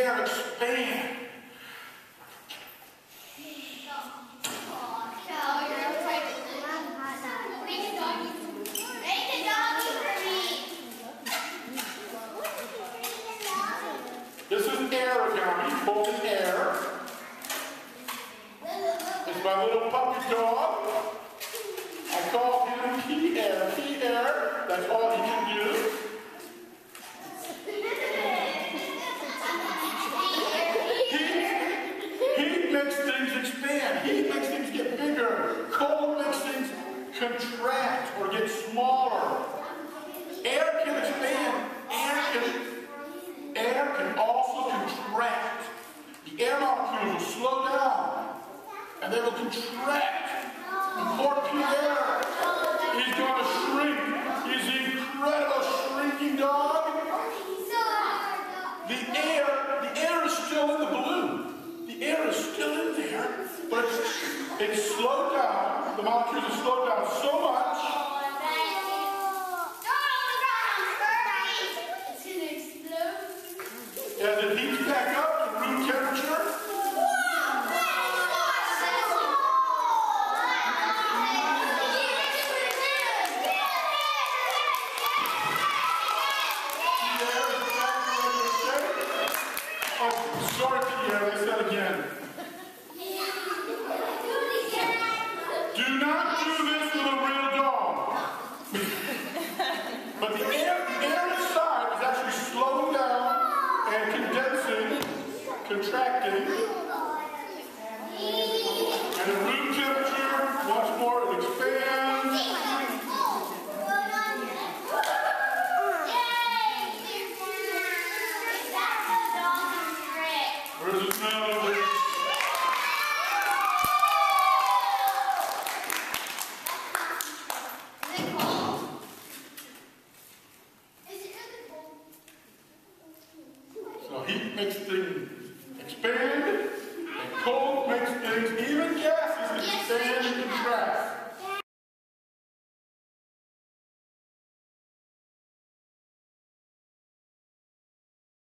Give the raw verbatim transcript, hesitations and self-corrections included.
air expand. This is origami, holding air. It's my little puppy dog. I call him Key Air. Key Air, that's all he can do. Heat, heat makes things expand. Heat makes things get bigger. Cold makes things contract or get smaller. Air can expand. Air can Air can also contract. The air molecules will slow down and they will contract. And poor Pierre is going to shrink. He's an incredible shrinking dog. The air, the air is still in the balloon. The air is still in there, but it's, it's slowed down. The molecules have slowed down so much. As it heats back up to room temperature, oh, sorry, Pierre, I said again. Do not do this with a real dog. But the air, the air inside is actually slowing down and condensing, contracting, and at room temperature, once more it expands. Where's the smell of it? So heat makes things expand, and cold makes things, even gases expand